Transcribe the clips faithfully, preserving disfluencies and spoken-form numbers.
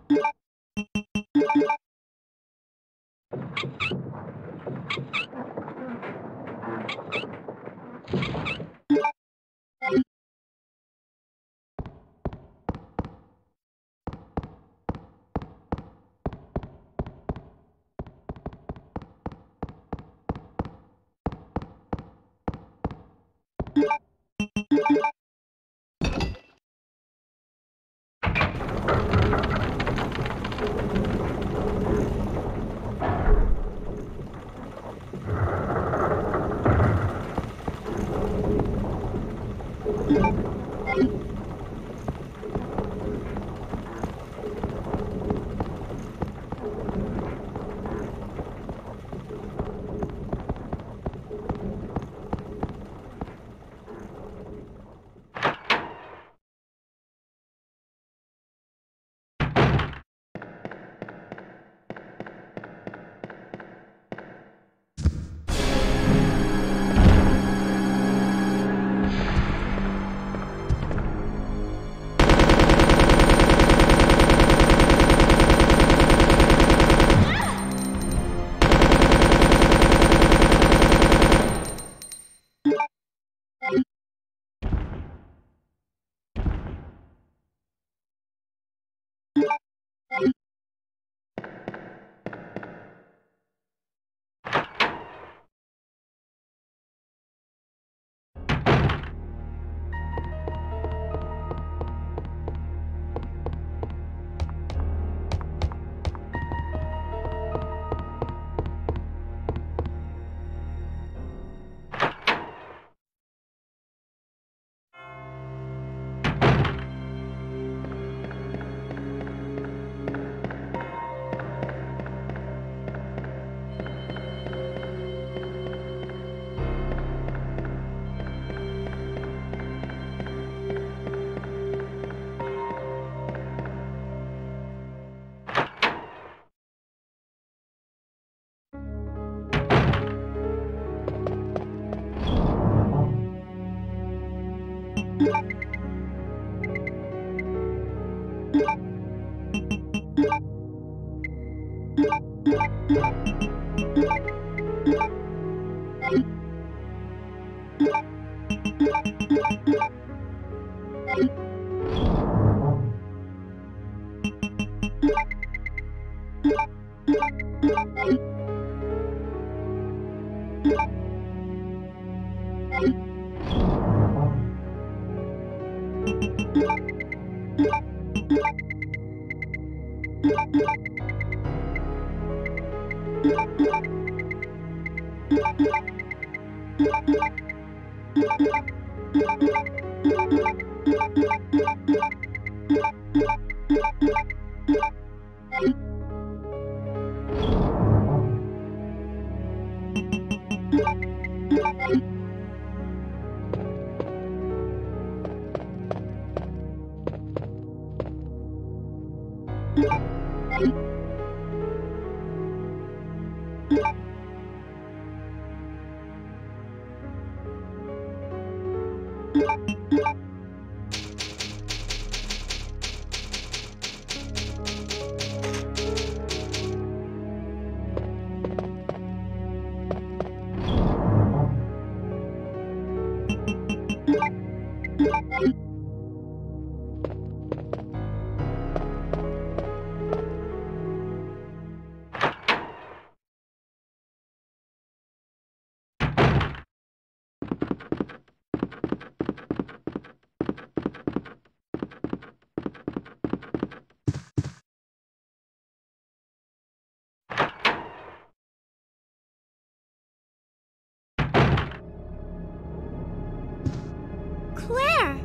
Claire!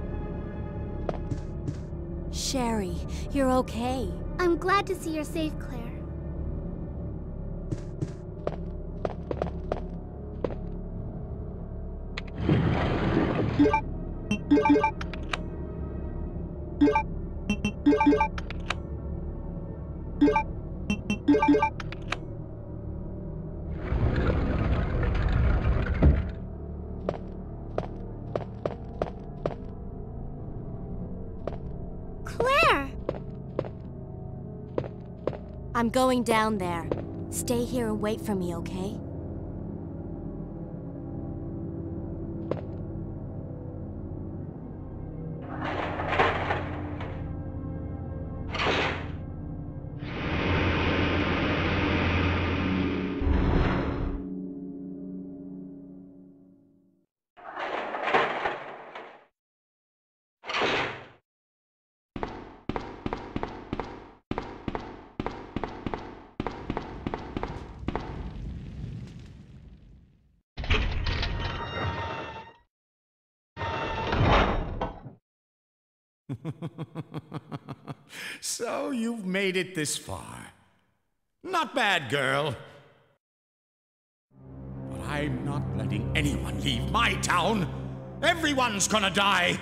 Sherry, you're okay. I'm glad to see you're safe, Claire. I'm going down there. Stay here and wait for me, okay? So you've made it this far. Not bad, girl. But I'm not letting anyone leave my town. Everyone's gonna die.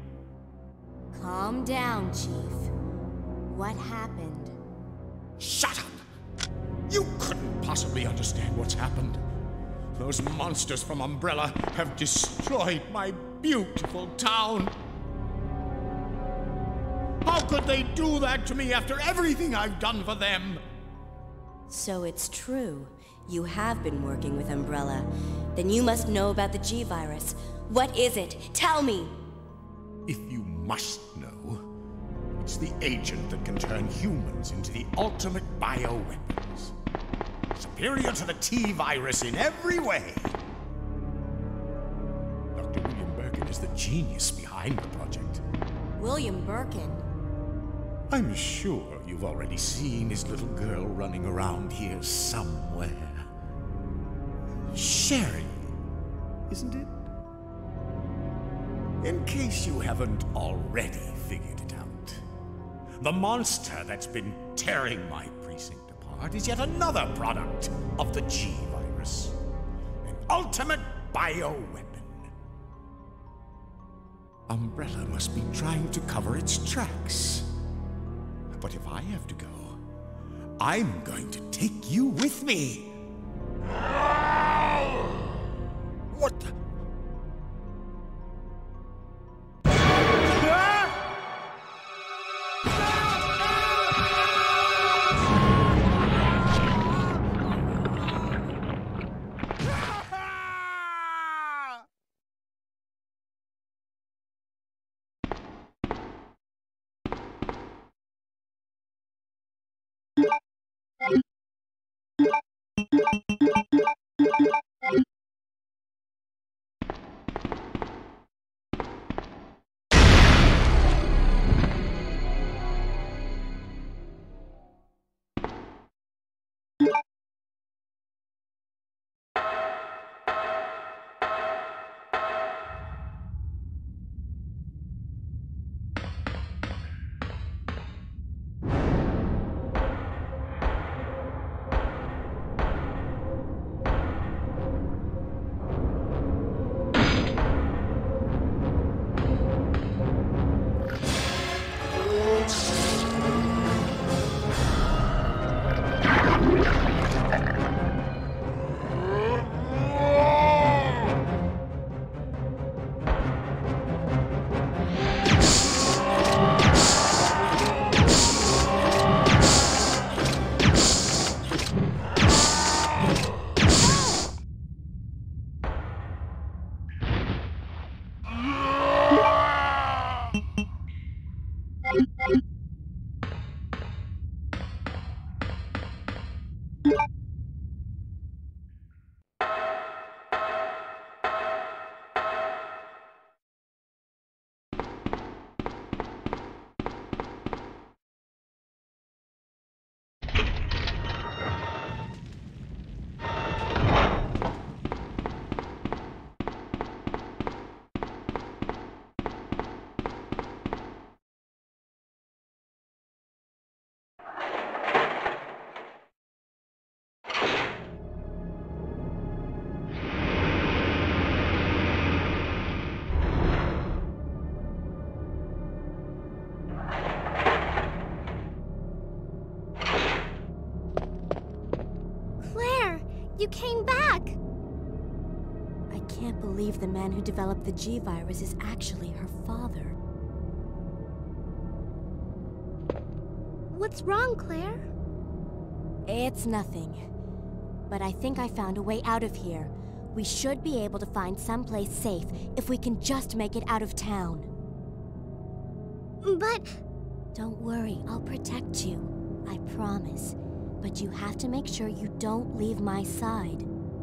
Calm down, Chief. What happened? Shut up! You couldn't possibly understand what's happened. Those monsters from Umbrella have destroyed my beautiful town. How could they do that to me after everything I've done for them? So it's true. You have been working with Umbrella. Then you must know about the G virus. What is it? Tell me! If you must know, it's the agent that can turn humans into the ultimate bioweapons. Superior to the T virus in every way. Doctor William Birkin is the genius behind the project. William Birkin? I'm sure you've already seen his little girl running around here somewhere. Sherry, isn't it? In case you haven't already figured it out, the monster that's been tearing my precinct apart is yet another product of the G virus. An ultimate bioweapon. Umbrella must be trying to cover its tracks. But if I have to go, I'm going to take you with me. What the? You came back! I can't believe the man who developed the G virus is actually her father. What's wrong, Claire? It's nothing. But I think I found a way out of here. We should be able to find someplace safe if we can just make it out of town. But... Don't worry, I'll protect you. I promise. But you have to make sure you don't leave my side.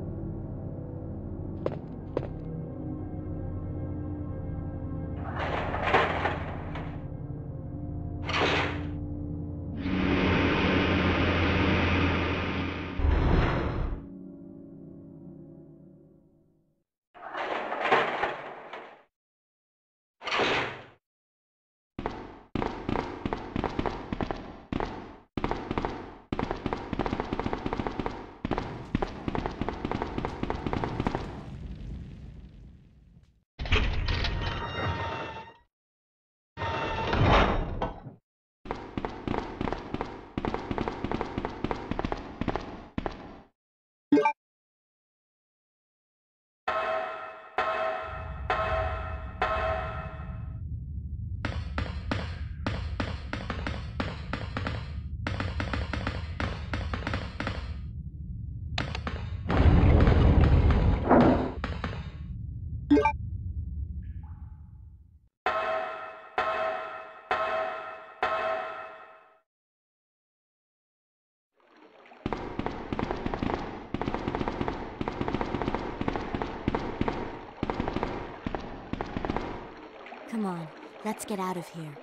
Come on, let's get out of here.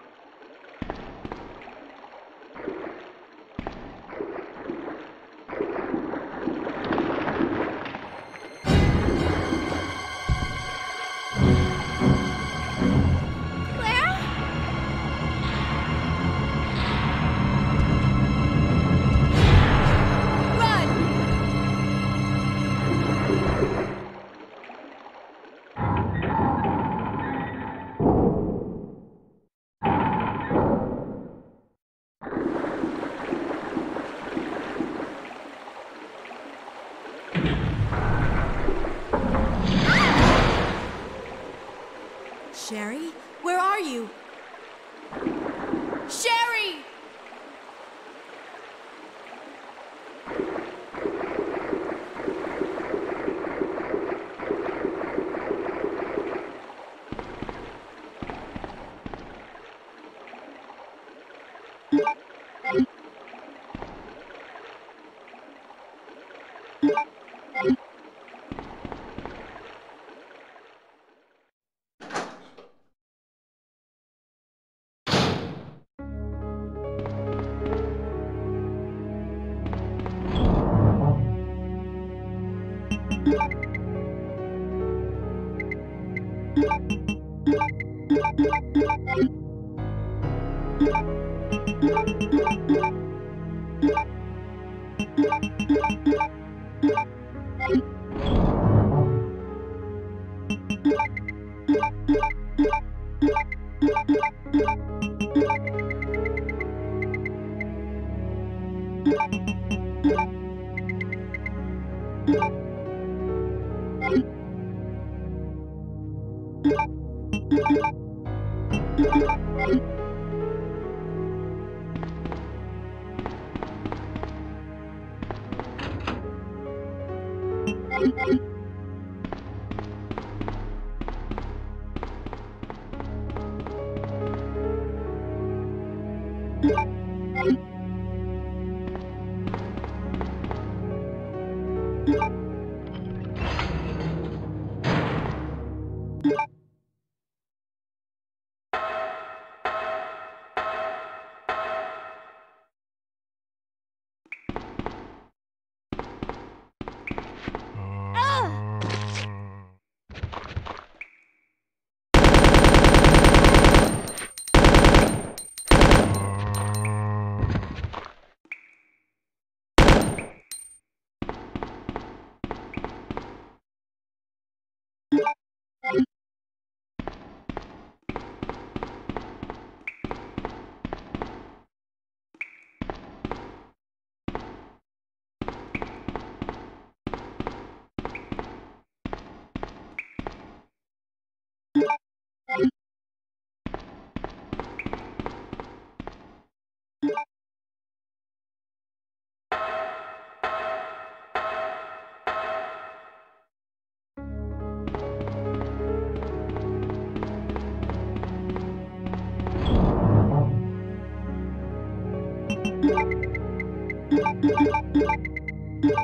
Sherry? Where are you? Sherry!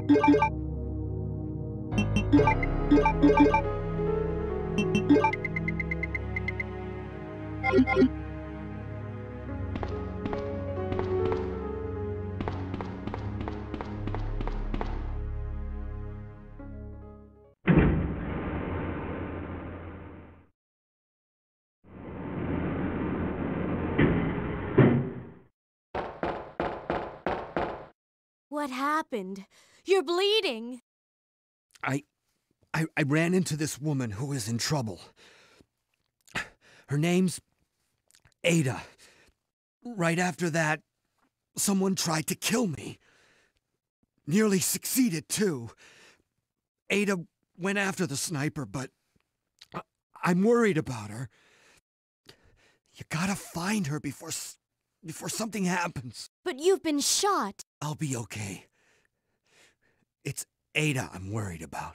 What happened? You're bleeding. I, I... I ran into this woman who is in trouble. Her name's Ada. Right after that, someone tried to kill me. Nearly succeeded, too. Ada went after the sniper, but I I'm worried about her. You gotta find her before... before something happens. But you've been shot. I'll be okay. It's Ada I'm worried about.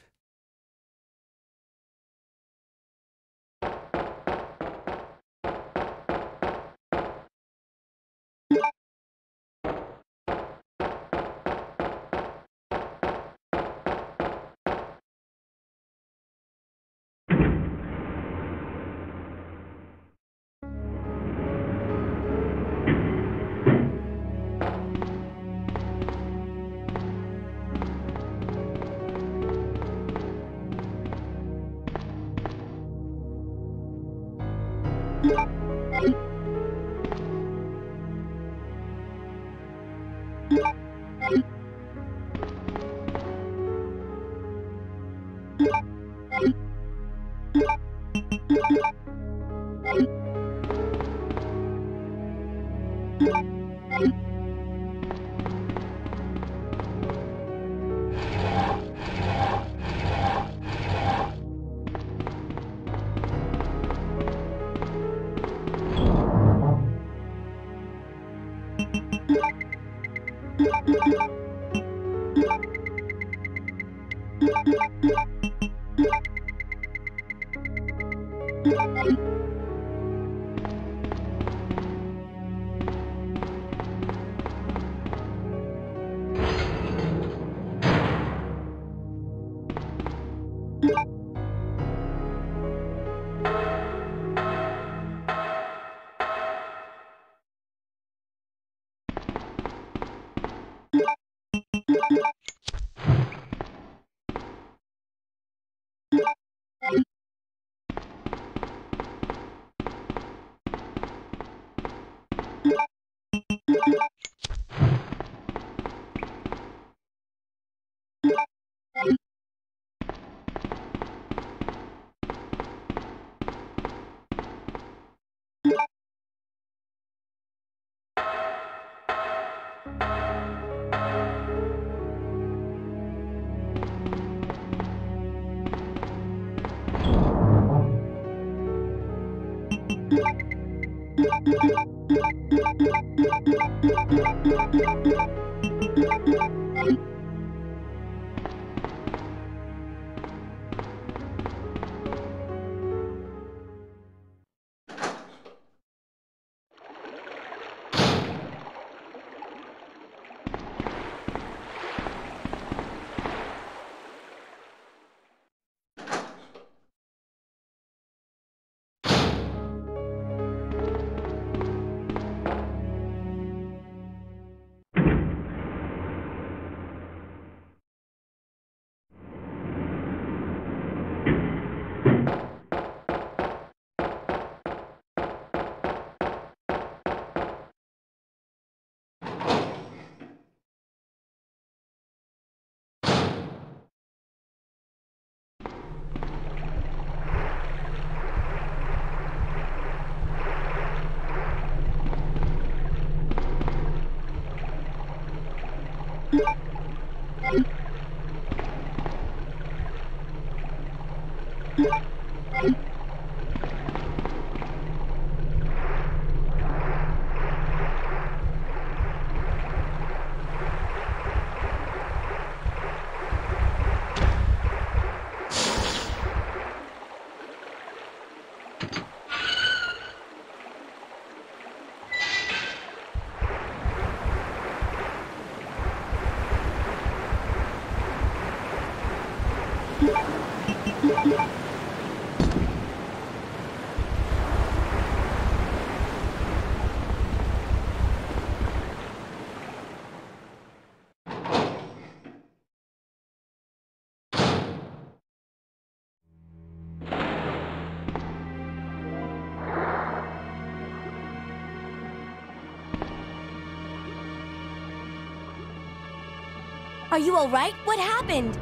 Are you alright? What happened?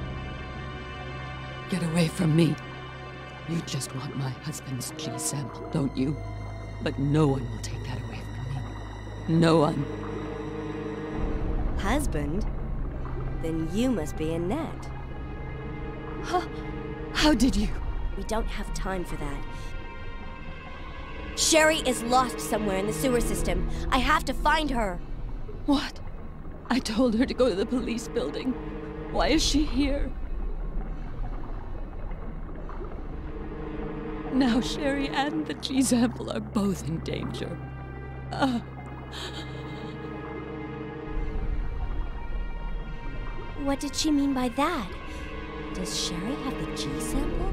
Get away from me. You just want my husband's G sample, don't you? But no one will take that away from me. No one. Husband? Then you must be Annette. Huh? How did you? We don't have time for that. Sherry is lost somewhere in the sewer system. I have to find her. What? I told her to go to the police building. Why is she here? Now Sherry and the G sample are both in danger. Uh. What did she mean by that? Does Sherry have the G sample?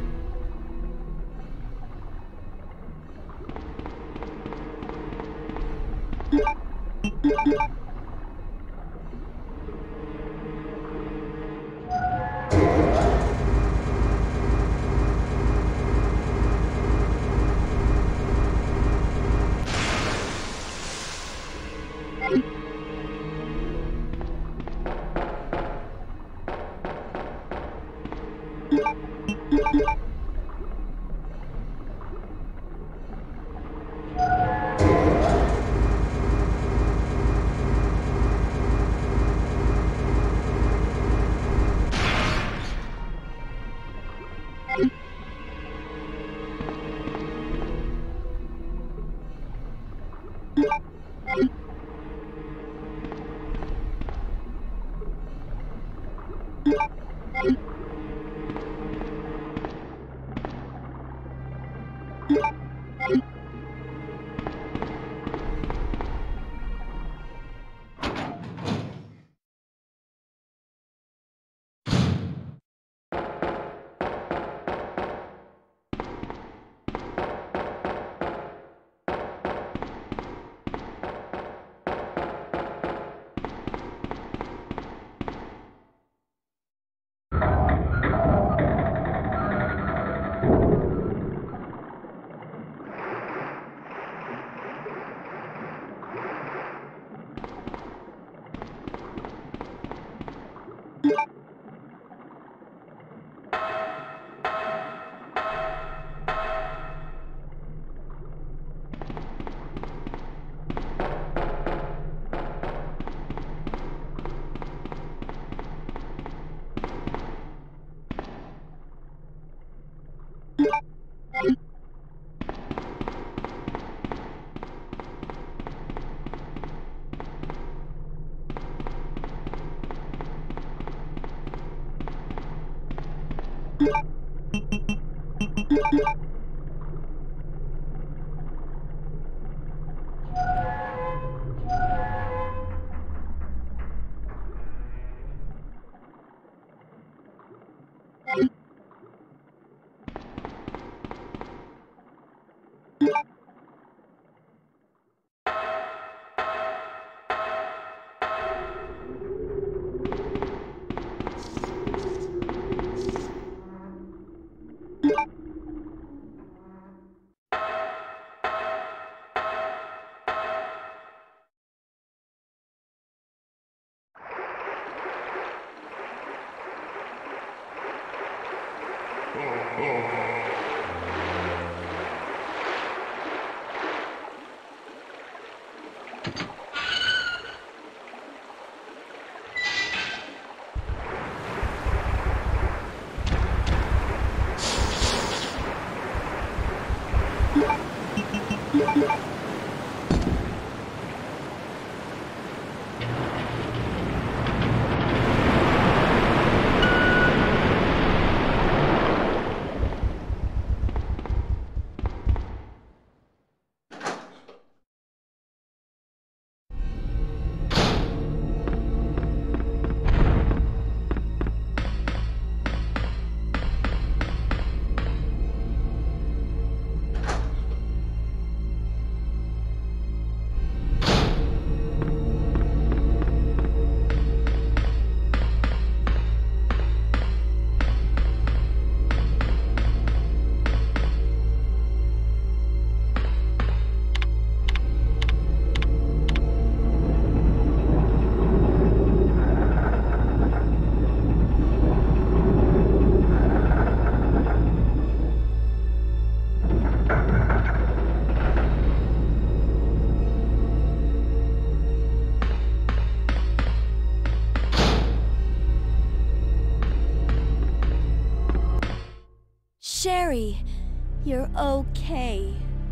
You're okay.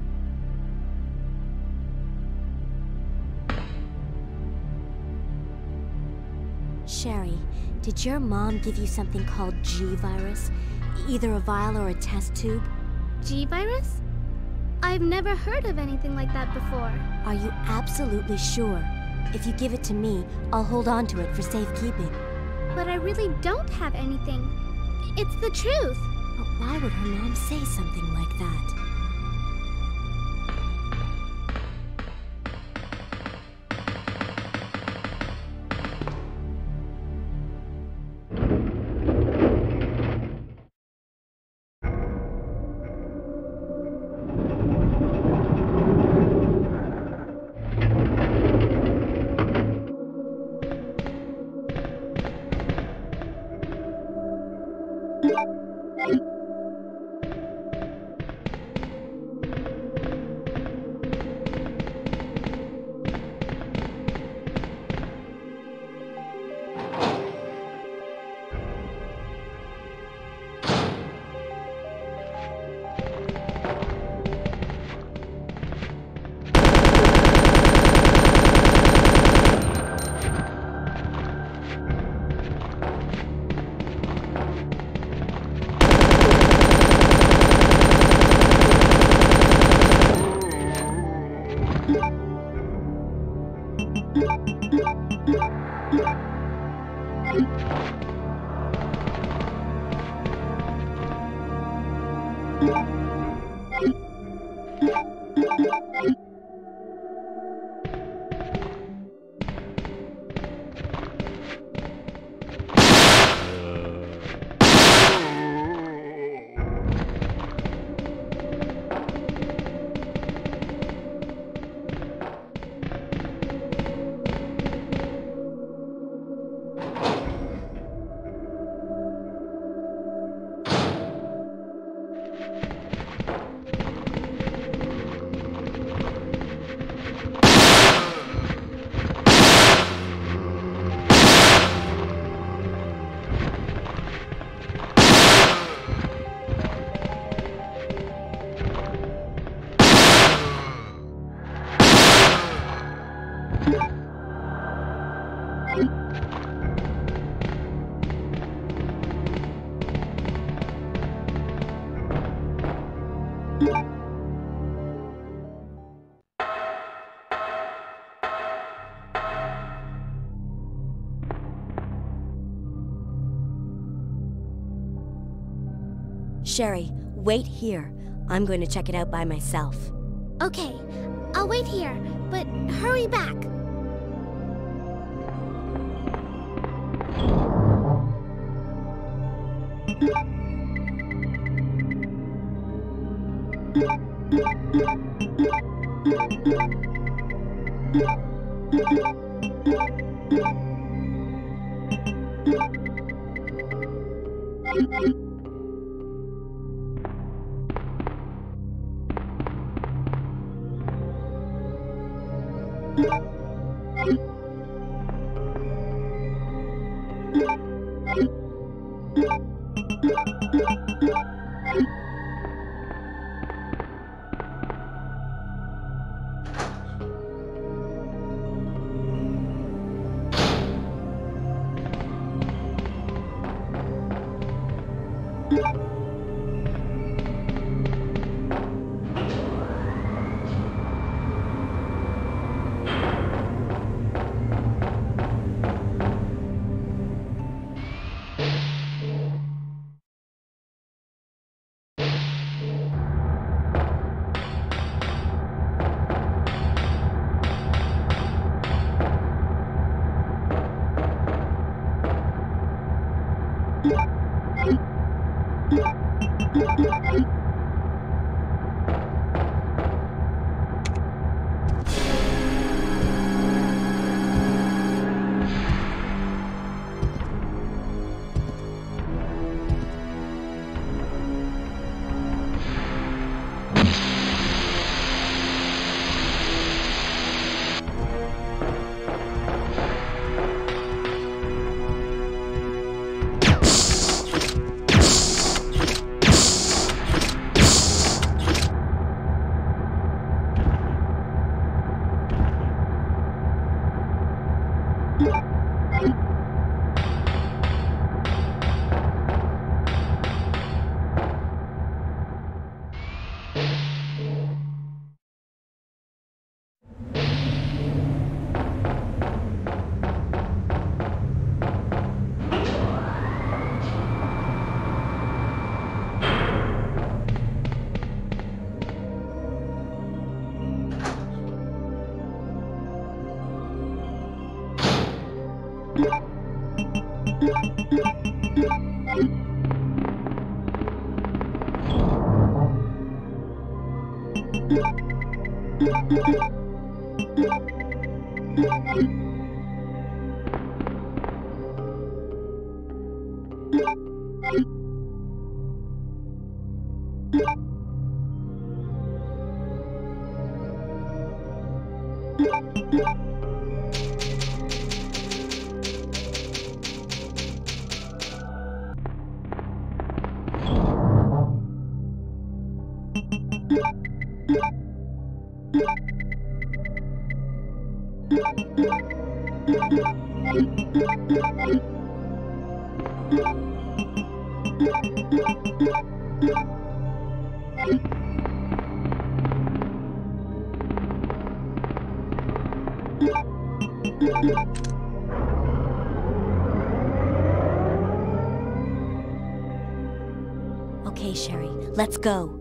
Sherry, did your mom give you something called G-Virus? Either a vial or a test tube? G-Virus? I've never heard of anything like that before. Are you absolutely sure? If you give it to me, I'll hold on to it for safekeeping. But I really don't have anything. It's the truth. But why would her mom say something like that? Sherry, wait here. I'm going to check it out by myself. Okay, I'll wait here, but hurry back. Okay, Sherry, let's go.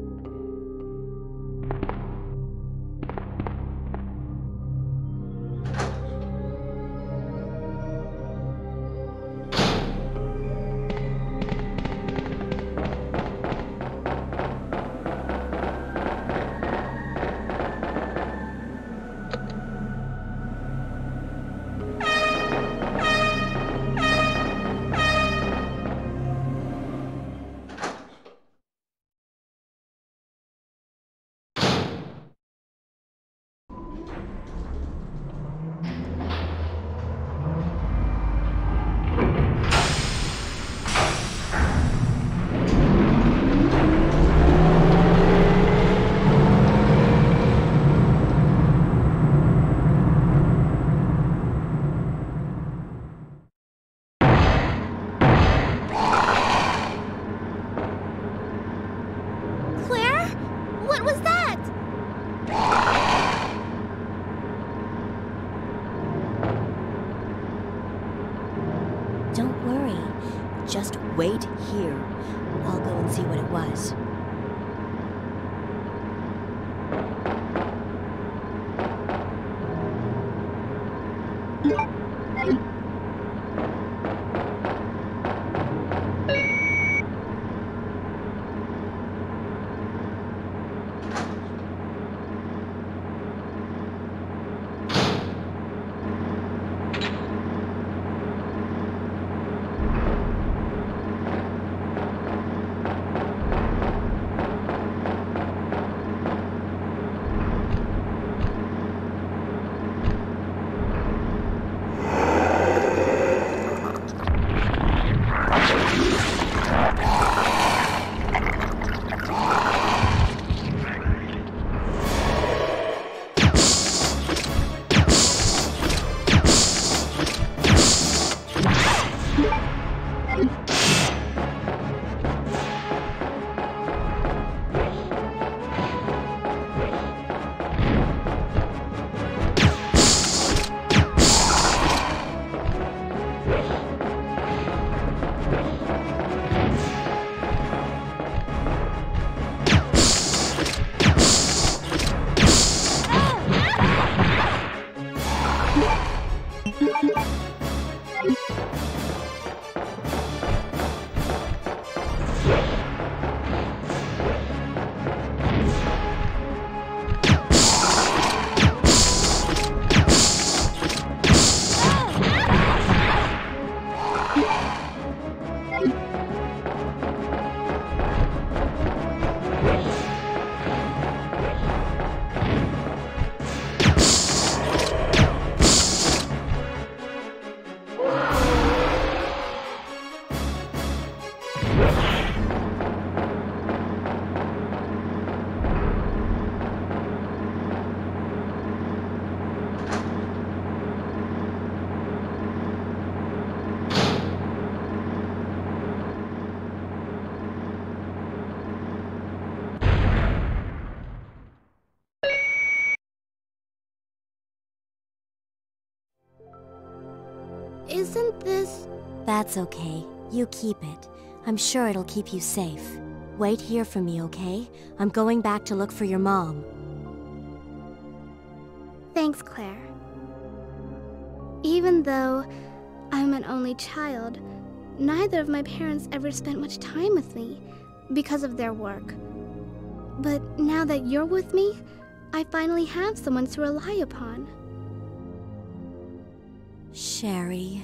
Don't worry. Just wait here. I'll go and see what it was. Isn't this... That's okay. You keep it. I'm sure it'll keep you safe. Wait here for me, okay? I'm going back to look for your mom. Thanks, Claire. Even though I'm an only child. Neither of my parents ever spent much time with me because of their work. But now that you're with me, I finally have someone to rely upon. Sherry.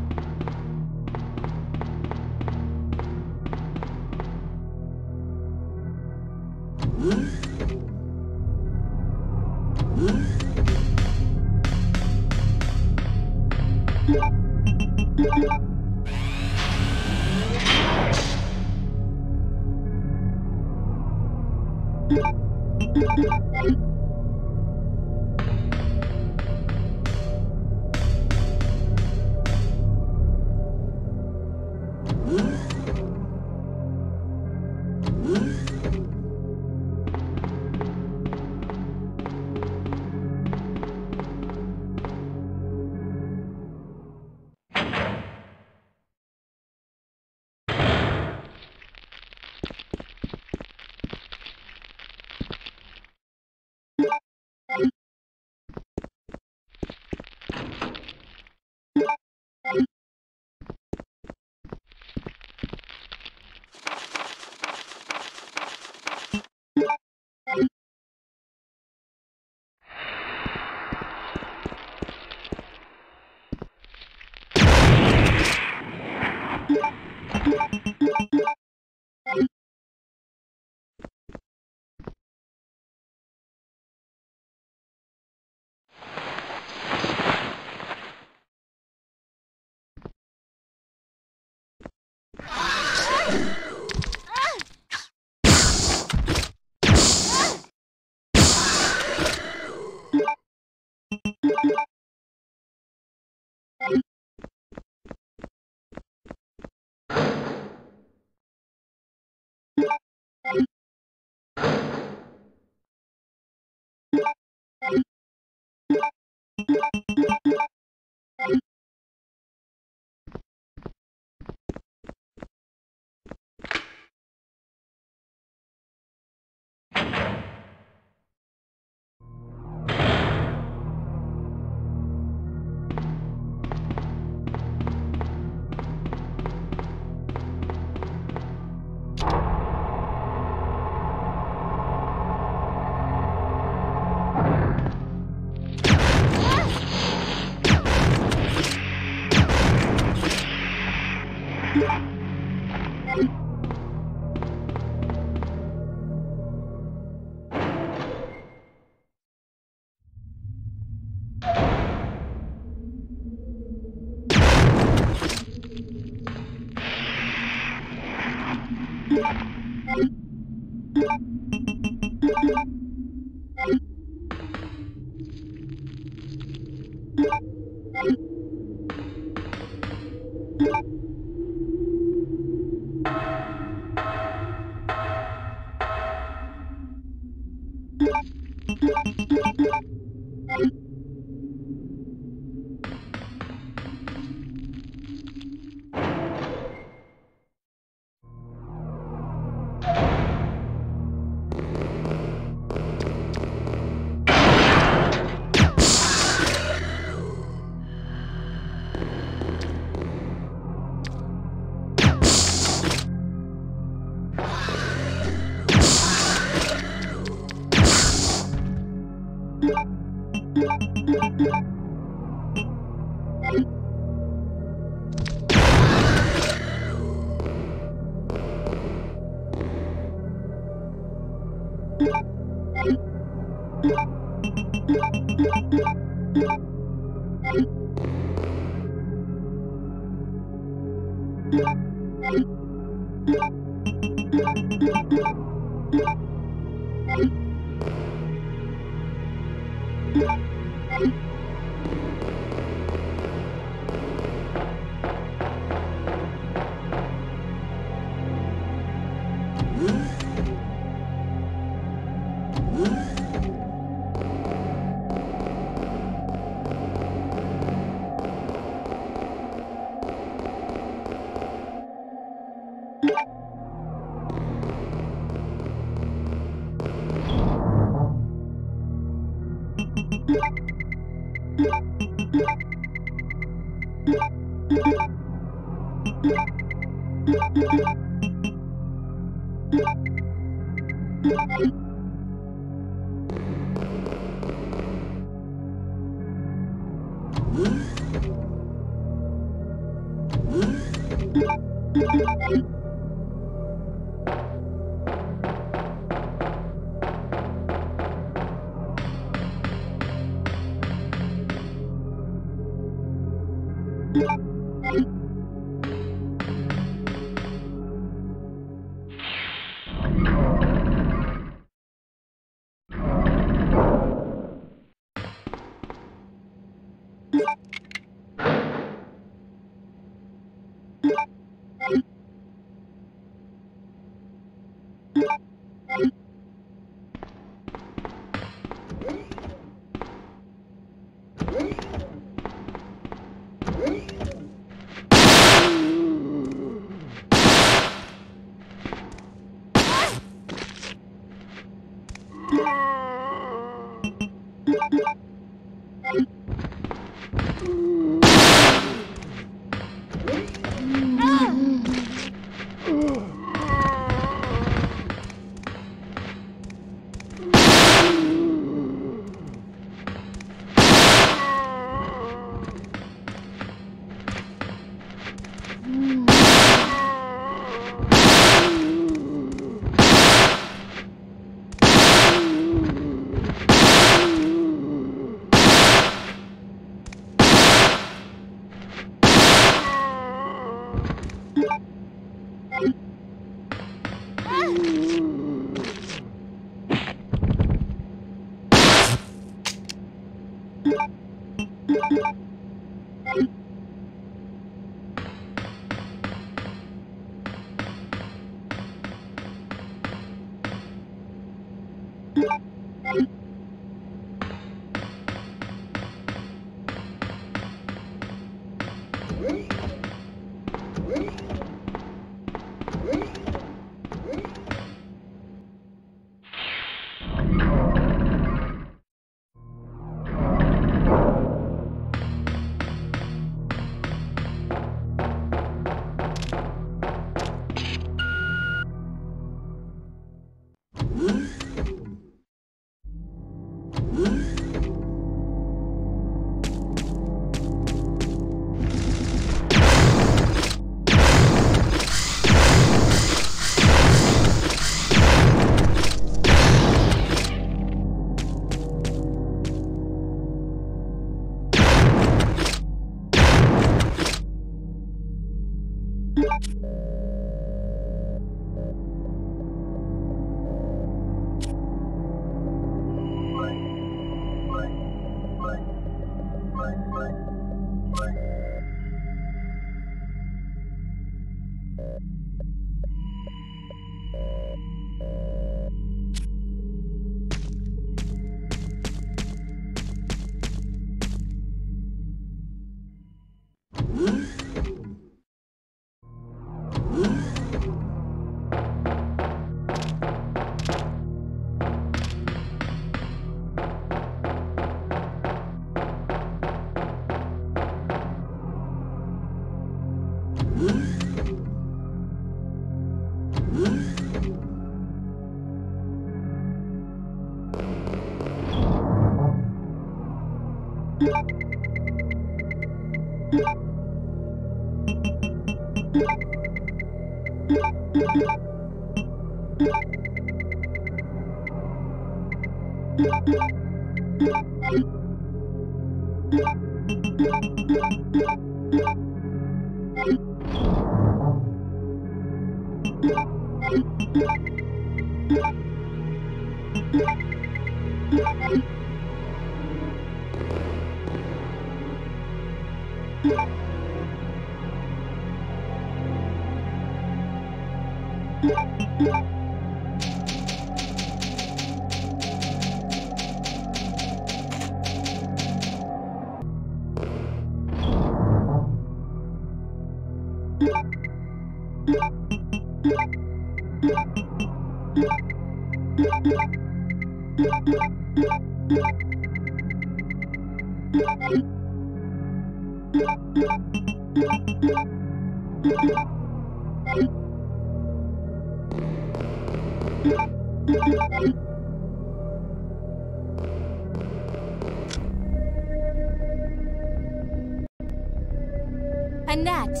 Annette!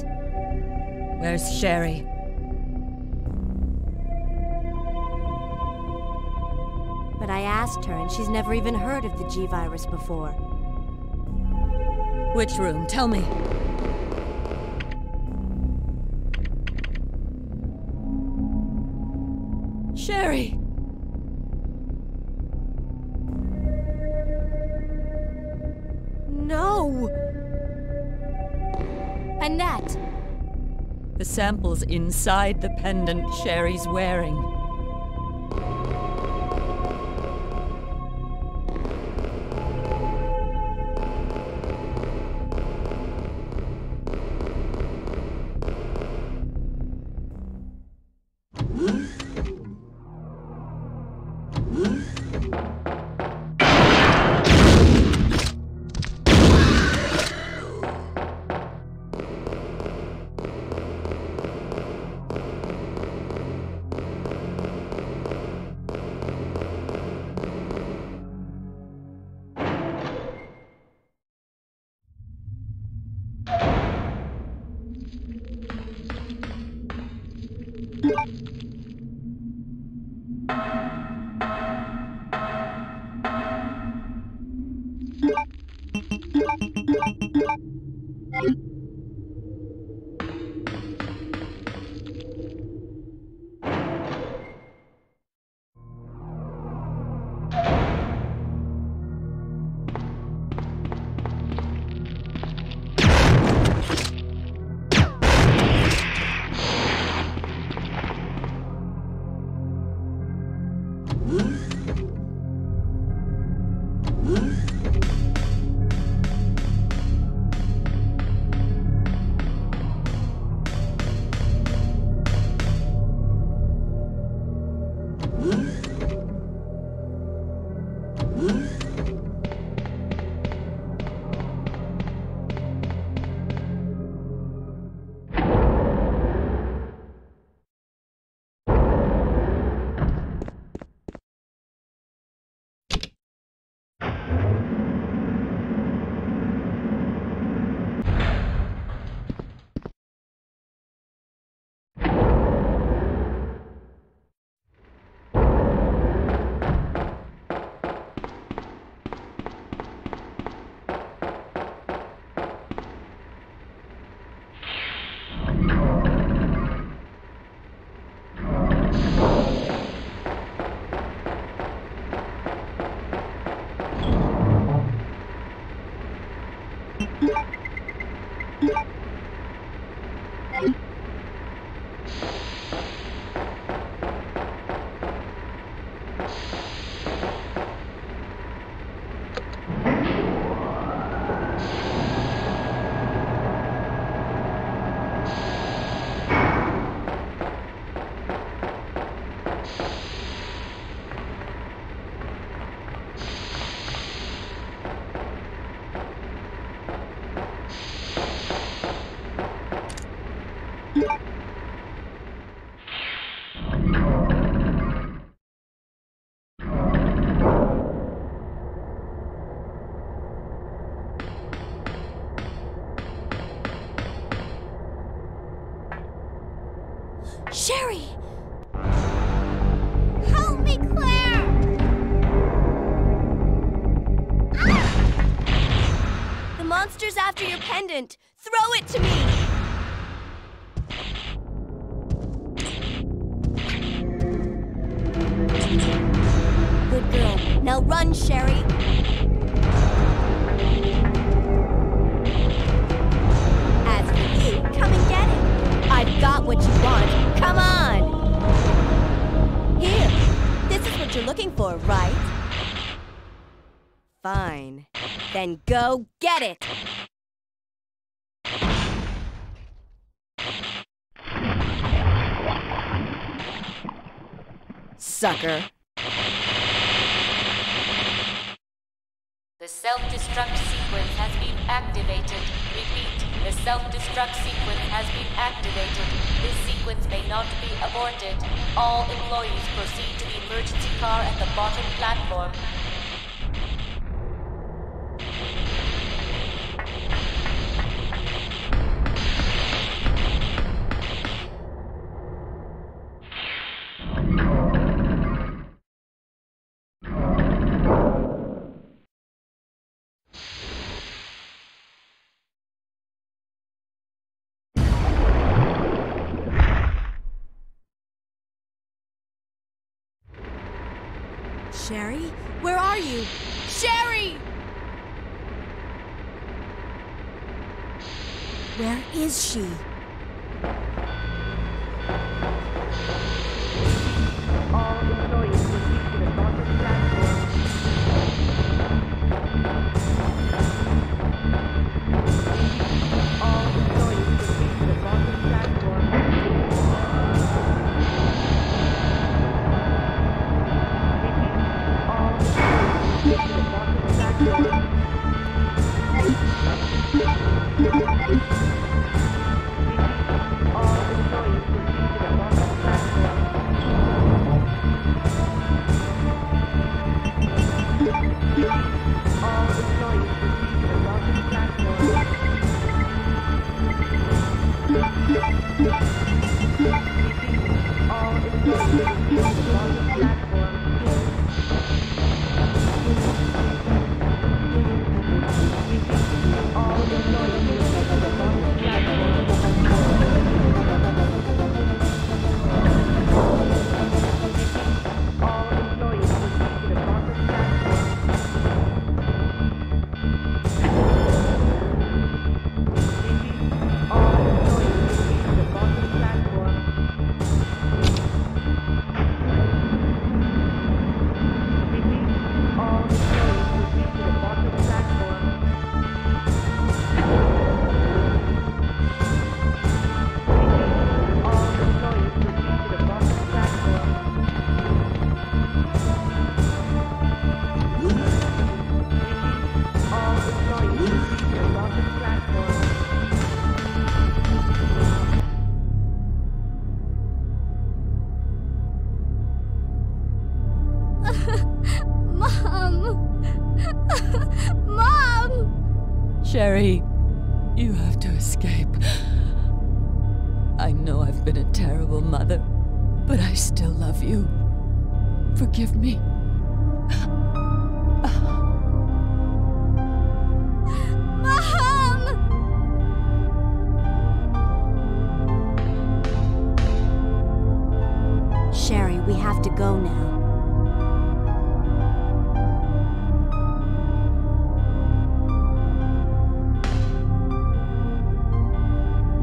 Where's Sherry? But I asked her, and she's never even heard of the G virus before. Which room? Tell me. Sherry! No! Annette! The sample's inside the pendant Sherry's wearing. Sherry! Help me, Claire! Ah! The monster's after your pendant. Throw it to me! Good girl. Now run, Sherry. As for you, come and get it. I've got what you want. Come on! Here. This is what you're looking for, right? Fine. Then go get it! Sucker. The self-destruct sequence has been activated. Repeat, the self-destruct sequence has been activated. This sequence may not be aborted. All employees proceed to the emergency car at the bottom platform. Sherry? Where are you? Sherry! Where is she? All employees proceed to the bottom platform. All employees proceed to the bottom platform. Sherry, you have to escape. I know I've been a terrible mother, but I still love you. Forgive me. Mom! Sherry, we have to go now.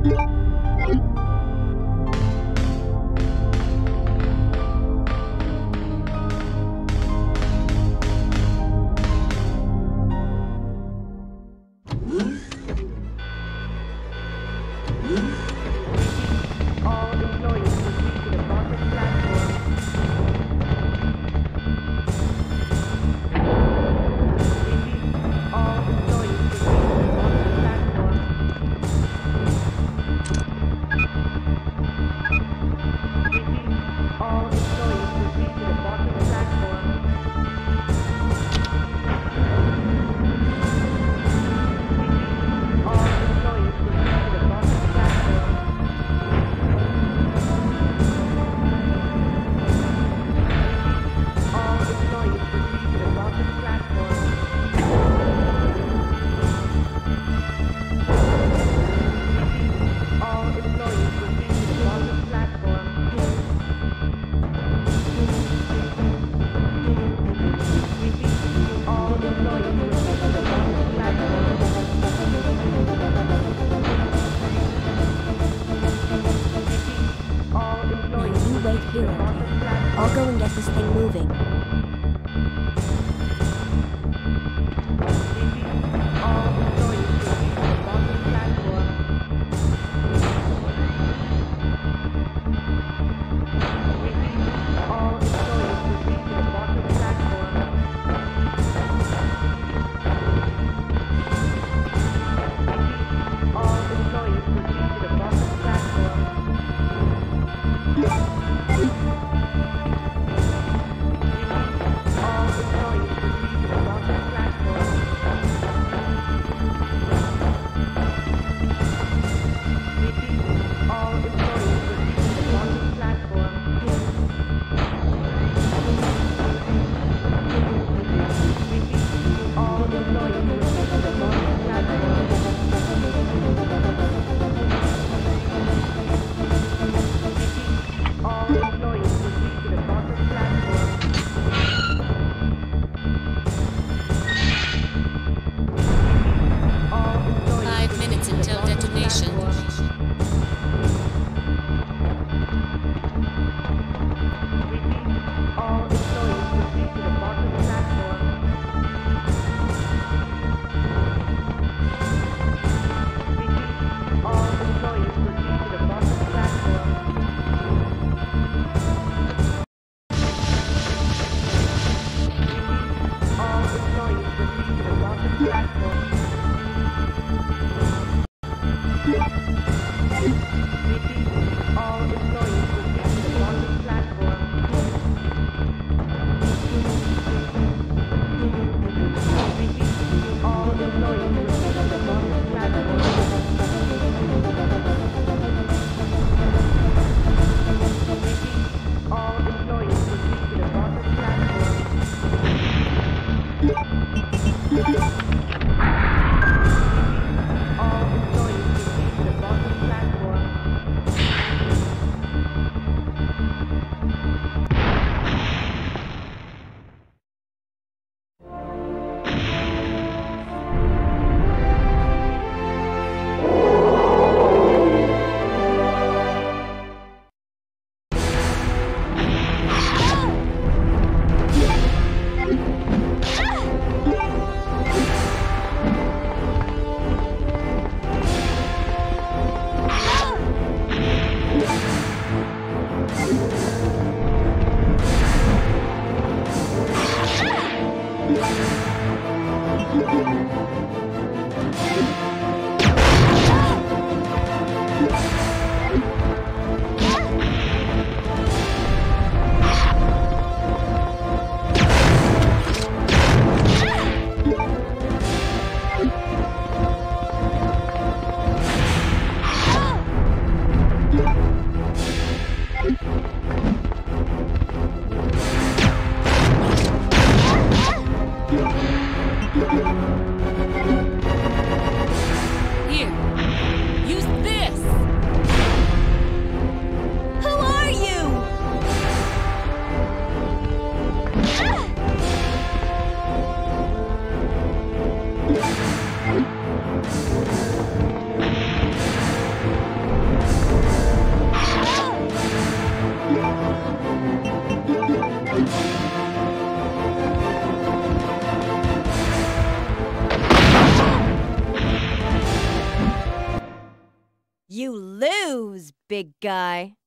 All employees proceed to the bottom You lose, big guy.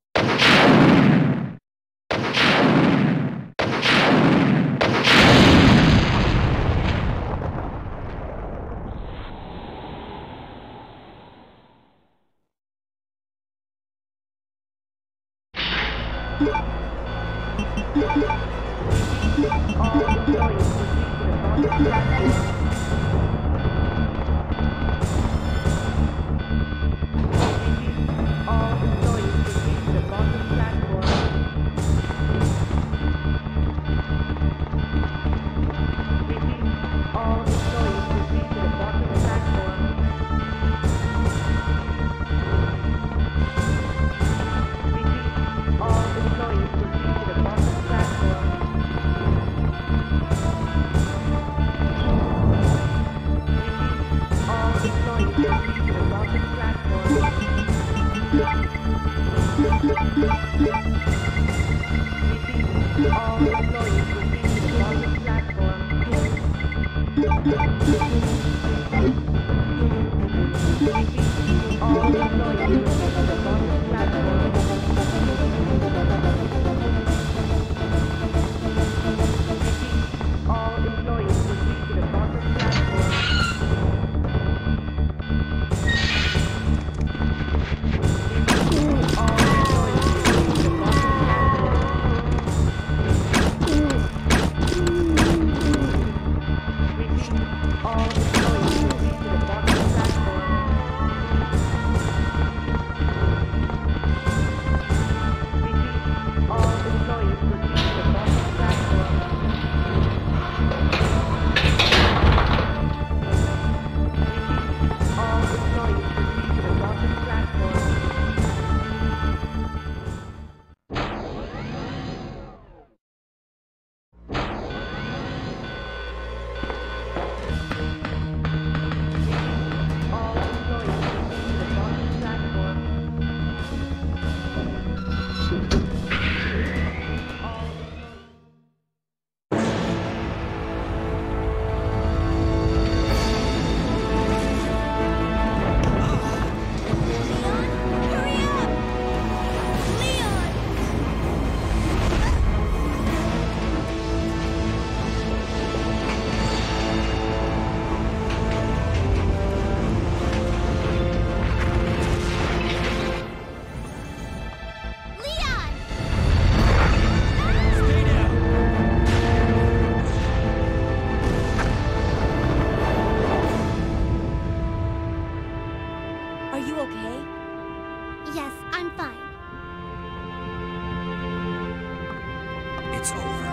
It's over.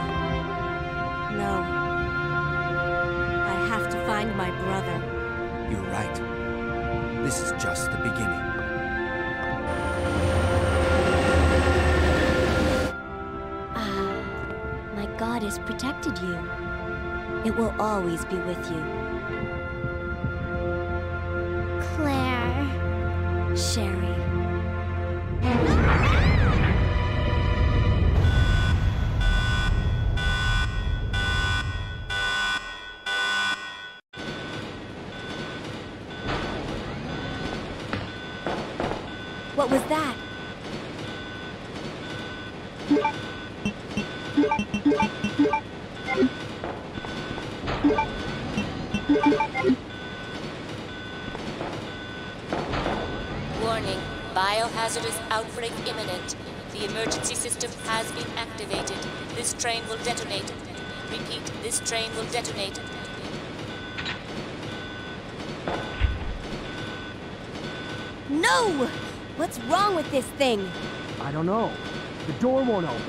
No. I have to find my brother. You're right. This is just the beginning. Ah, my God has protected you. It will always be with you. Claire. Sherry. What was that? Warning, biohazardous outbreak imminent. The emergency system has been activated. This train will detonate. Repeat, this train will detonate. No! What's wrong with this thing? I don't know. The door won't open.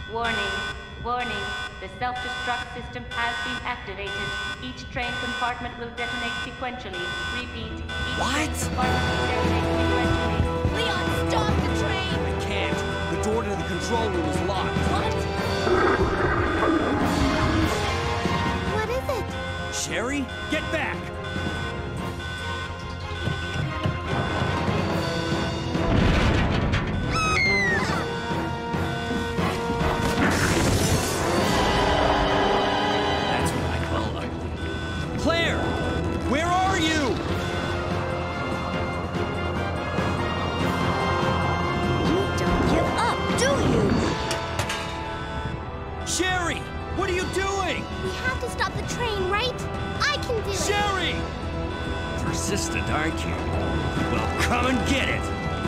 Warning. Warning. The self-destruct system has been activated. Each train compartment will detonate sequentially. Repeat. Each What? train compartment will detonate sequentially. Leon, stop the train! I can't. The door to the control room is locked. What? What is it? Sherry, get back! That's what I call ugly. Claire! Where are you? You don't give up, do you? Sherry! What are you doing? We have to stop the train, right? I can do it. Sherry! Persistent, aren't you? Well, come and get it!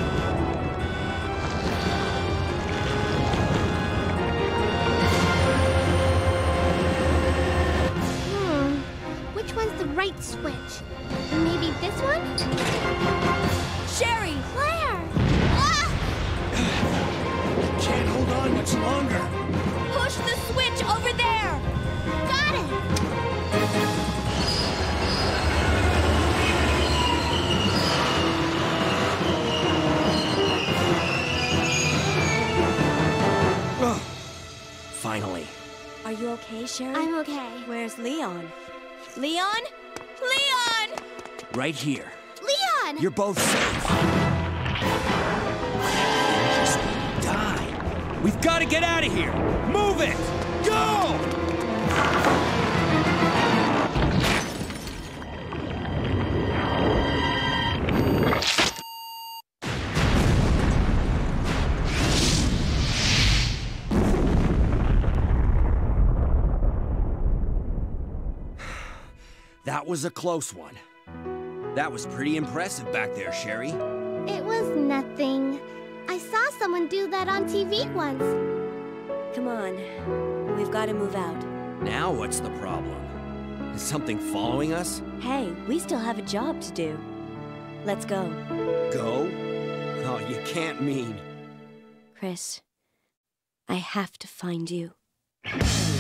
Hmm. Which one's the right switch? Maybe this one? Sherry! Claire! Ah! Can't hold on much longer. Push the switch over there! Got it! Ugh. Finally. Are you okay, Sherry? I'm okay. Where's Leon? Leon? Leon! Right here. Leon! You're both safe. Just die. We've got to get out of here. Move it! Go! That was a close one. That was pretty impressive back there, Sherry. It was nothing. I saw someone do that on T V once. Come on. We've got to move out. Now what's the problem? Is something following us? Hey, we still have a job to do. Let's go. Go? Oh, you can't mean. Chris, I have to find you.